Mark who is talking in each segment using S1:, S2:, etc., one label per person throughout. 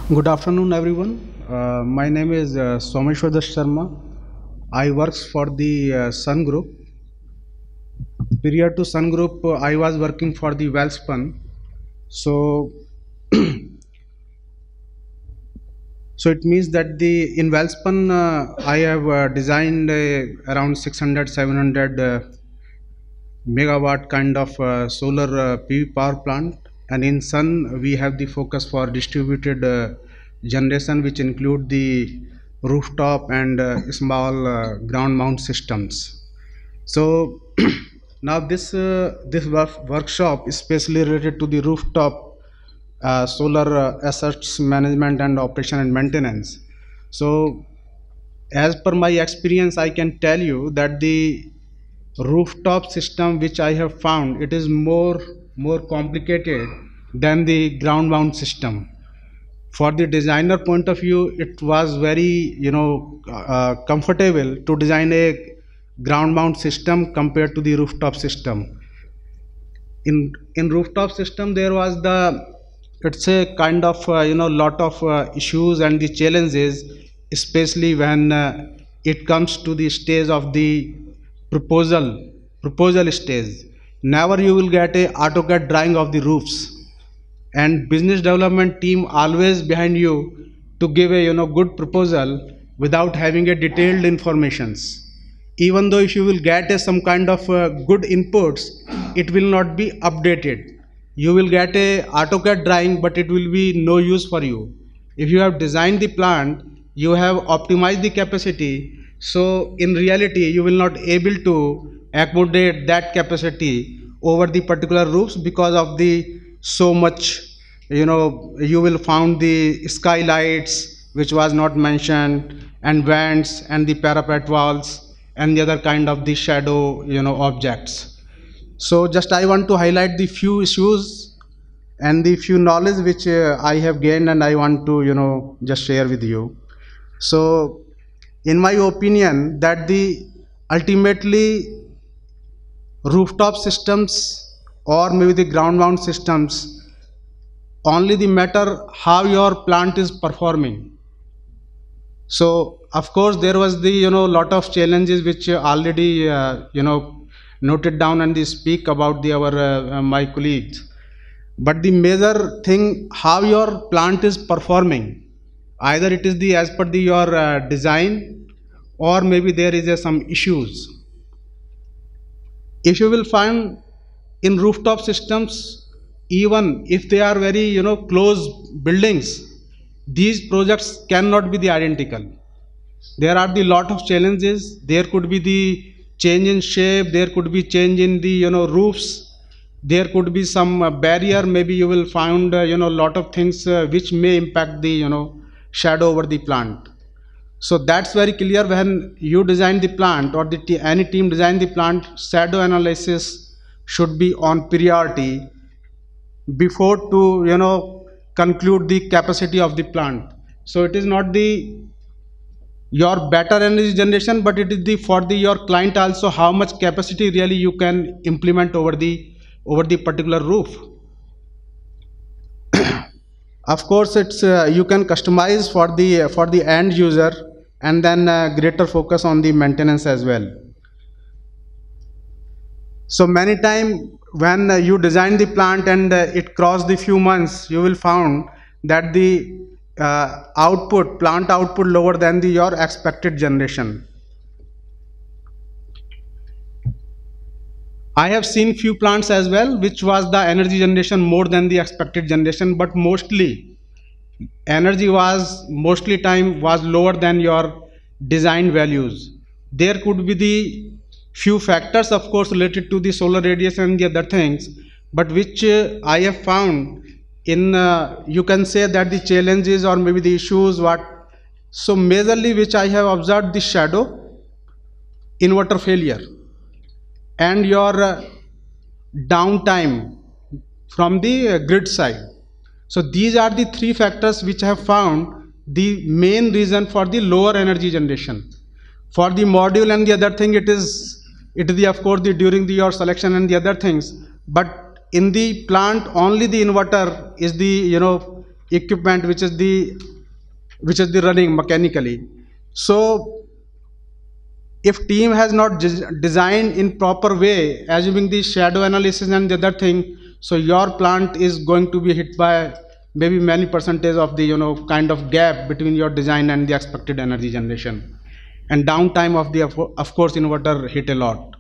S1: Good afternoon, everyone. My name is Someshwer Dutt Sharma. I works for the Sun Group. Prior to Sun Group, I was working for the Wellspun. So, so it means that the in Wellspun, I have designed around 600, 700 megawatt kind of solar PV power plant, and in Sun we have the focus for distributed generation, which include the rooftop and small ground mount systems. So now this workshop is specially related to the rooftop solar assets management and operation and maintenance. So as per my experience, I can tell you that the rooftop system which I have found, it is more complicated than the ground mount system. For the designer point of view, it was very comfortable to design a ground mount system compared to the rooftop system. In rooftop system, there was the, it's a kind of lot of issues and the challenges, especially when it comes to the stage of the proposal proposal stage. Never you will get a AutoCAD drawing of the roofs, and business development team always behind you to give a good proposal without having a detailed informations. Even though if you will get some kind of good inputs, it will not be updated. You will get a AutoCAD drawing, but it will be no use for you. If you have designed the plant, you have optimized the capacity, so in reality you will not able to accommodate that capacity over the particular roofs, because of the so much, you will found the skylights which was not mentioned, and vents and the parapet walls and the other kind of the shadow objects. So just I want to highlight the few issues and the few knowledge which I have gained, and I want to just share with you. So in my opinion, that the ultimately rooftop systems or maybe the ground mount systems, only the matter how your plant is performing. So of course there was the lot of challenges which already noted down and they speak about the our my colleagues. But the major thing, how your plant is performing, either it is the as per the your design, or maybe there is some issues. If you will find in rooftop systems, even if they are very close buildings, these projects cannot be the identical. There are the lot of challenges. There could be the change in shape, there could be change in the roofs, there could be some barrier, maybe you will find lot of things which may impact the shadow over the plant. So that's very clear. When you design the plant, or any team design the plant, shadow analysis should be on priority before to conclude the capacity of the plant. So it is not the your better energy generation, but it is the for the your client also, how much capacity really you can implement over the particular roof. Of course it's you can customize for the end user, and then greater focus on the maintenance as well. So many time when you design the plant and it cross the few months, you will found that the plant output lower than your expected generation. I have seen few plants as well which was the energy generation more than the expected generation, but mostly energy was time was lower than your design values. There could be the few factors of course related to the solar radiation and the other things, but which I have found in you can say that the challenges or maybe the issues what. So majorly which I have observed, the shadow, inverter failure, and your downtime from the grid side. So these are the three factors which I have found the main reason for the lower energy generation. For the module and the other thing, it is the of course the during the your selection and the other things, but in the plant only the inverter is the equipment which is the running mechanically. So if team has not designed in proper way, assuming the shadow analysis and the other thing, so your plant is going to be hit by maybe many percentage of the kind of gap between your design and the expected energy generation, and downtime of the of course inverter hit a lot.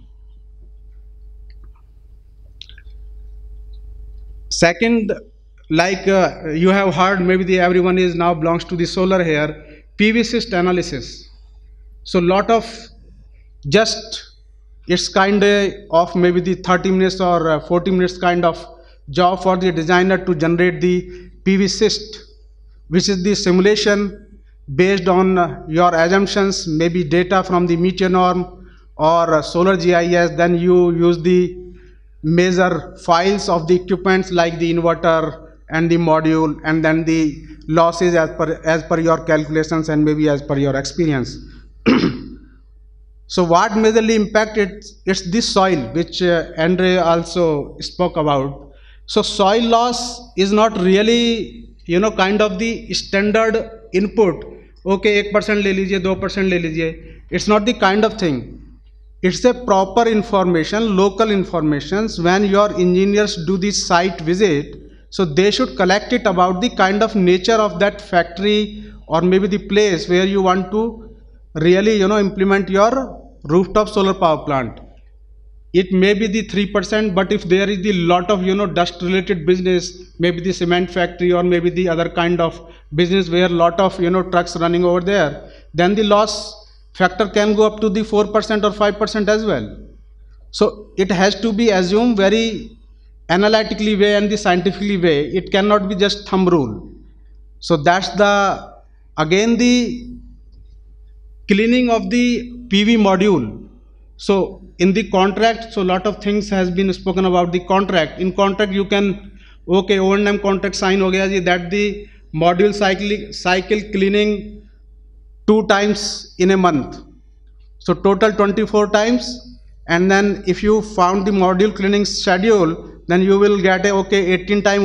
S1: Second, like you have heard, maybe everyone is now belongs to the solar here, PV cyst analysis. So lot of just it's kind of maybe the 30 minutes or 40 minutes kind of job for the designer to generate the PV cyst, which is the simulation based on your assumptions, maybe data from the meteor norm or solar GIS. Then you use the measure files of the equipments like the inverter and the module, and then the losses as per your calculations and maybe as per your experience. So what majorly impact it's this soil, which Andre also spoke about. So soil loss is not really kind of the standard input. Okay, 1% ले लीजिए, 2% ले लीजिए. It's not the kind of thing. It's a proper information, local informations. When your engineers do the site visit, so they should collect it about the kind of nature of that factory or maybe the place where you want to really implement your rooftop solar power plant. It may be the 3%, but if there is the lot of dust related business, maybe the cement factory or maybe the other kind of business where lot of trucks running over there, then the loss factor can go up to the 4% or 5% as well. So it has to be assumed very analytically way and the scientifically way. It cannot be just thumb rule. So that's the again the cleaning of the PV module. So in the contract, so lot of things has been spoken about the contract. In contract you can, okay, O&M contract sign ho gaya ji, that the module cycle cleaning 2 times in a month. So total 24 times, and then if you found the module cleaning schedule, then you will get a okay 18 time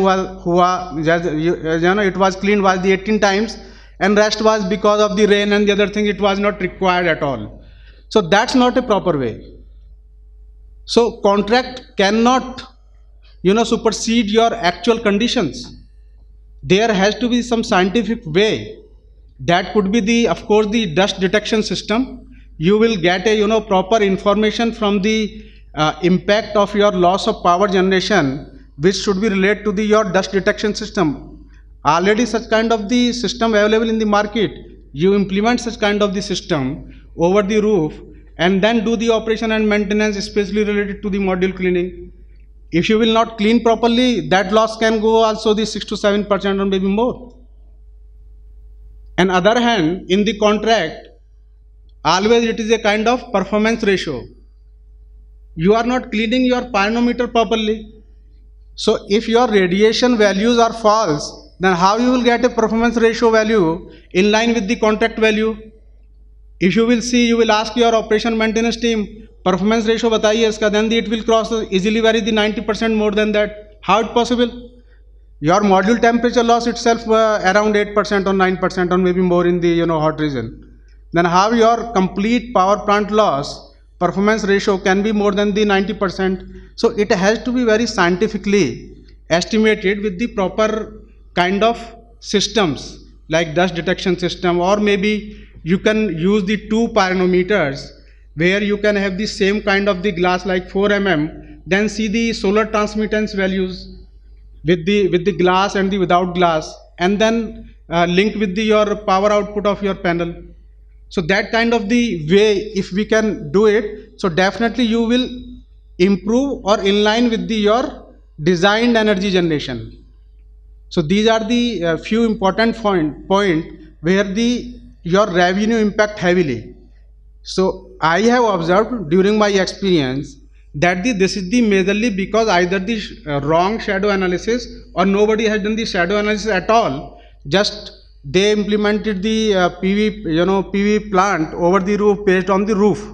S1: it was cleaned was the 18 times, and rest was because of the rain and the other thing, it was not required at all. So that's not a proper way. So contract cannot supersede your actual conditions. There has to be some scientific way. That could be the of course the dust detection system. You will get a proper information from the impact of your loss of power generation, which should be related to the your dust detection system. Already such kind of the system available in the market. You implement such kind of the system over the roof and then do the operation and maintenance, especially related to the module cleaning. If you will not clean properly, that loss can go also the 6 to 7% or maybe more. On the other hand, in the contract, always it is a kind of performance ratio. You are not cleaning your pyranometer properly. So if your radiation values are false, then how you will get a performance ratio value in line with the contract value? If you will see, you will ask your operation maintenance team, performance ratio bataiye iska, then it will cross easily vary the 90% more than that. How it possible? Your module temperature loss itself around 8% or 9% or maybe more in the hot region. Then how your complete power plant loss performance ratio can be more than the 90%. So it has to be very scientifically estimated with the proper kind of systems like dust detection system, or maybe you can use the 2 pyranometers where you can have the same kind of the glass like 4 mm, then see the solar transmittance values with the glass and the without glass, and then link with your power output of your panel. So that kind of the way, if we can do it, so definitely you will improve or in line with your designed energy generation. So these are the few important point where your revenue impact heavily. So I have observed during my experience that this is the majorly because either the wrong shadow analysis or nobody has done the shadow analysis at all. Just they implemented the PV plant over the roof based on the roof.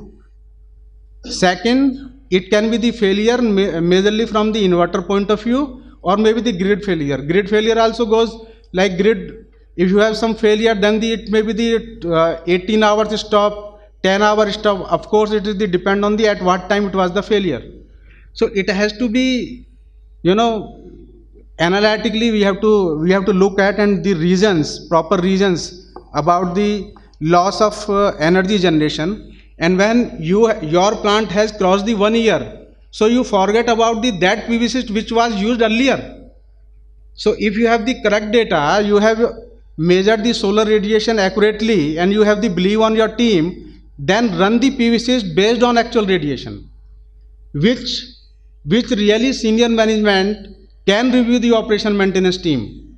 S1: Second, it can be the failure majorly from the inverter point of view, or maybe the grid failure. Grid failure also goes like grid, if you have some failure, then it may be the 18 hours stop, 10-hour stop. Of course, it is the depend on the at what time it was the failure. So it has to be, you know, analytically we have to look at and the reasons, proper reasons about the loss of energy generation. And when your plant has crossed the 1 year, so you forget about the that PV system which was used earlier. So if you have the correct data, you have measured the solar radiation accurately, and you have the belief on your team, then run the PVCs based on actual radiation, which really senior management can review the operation maintenance team.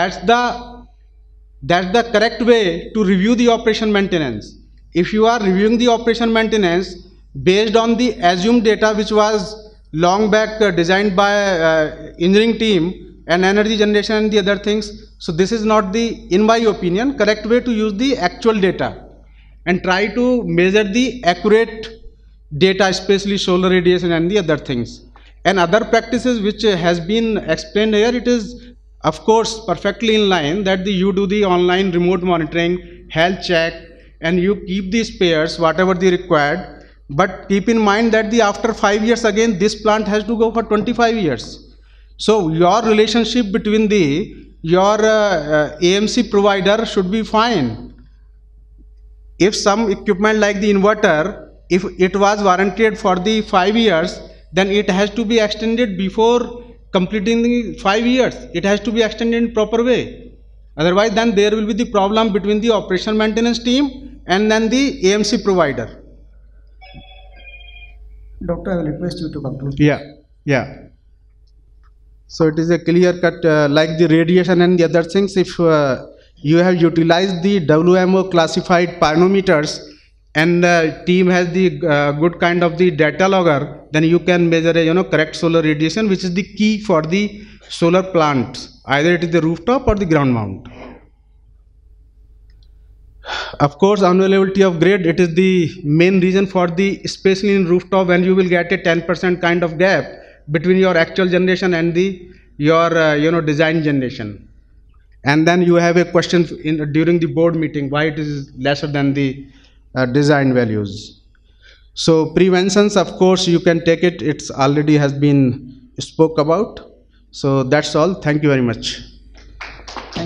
S1: That's the correct way to review the operation maintenance. If you are reviewing the operation maintenance based on the assumed data which was long back designed by engineering team and energy generation and the other things, so this is not the, in my opinion, correct way to use the actual data and try to measure the accurate data, especially solar radiation and the other things. And other practices which has been explained here, it is of course perfectly in line that you do the online remote monitoring, health check, and you keep the spares whatever they required. But keep in mind that after 5 years again this plant has to go for 25 years. So your relationship between your AMC provider should be fine. If some equipment like the inverter, if it was warranted for the 5 years, then it has to be extended before completing the 5 years. It has to be extended in proper way. Otherwise, then there will be the problem between the operation maintenance team and then the AMC provider.
S2: Doctor, I will request you to conclude.
S1: Yeah. So it is a clear cut, like the radiation and the other things. If you have utilized the WMO classified pyranometers, and team has the good kind of the data logger, then you can measure a correct solar radiation, which is the key for the solar plant, either it is the rooftop or the ground mount. Of course, unavailability of grid, it is the main reason for the, especially in rooftop, when you will get a 10% kind of gap between your actual generation and your design generation. And then you have a question during the board meeting why it is lesser than the design values. So preventions, of course, you can take it. It's already has been spoke about. So that's all. Thank you very much.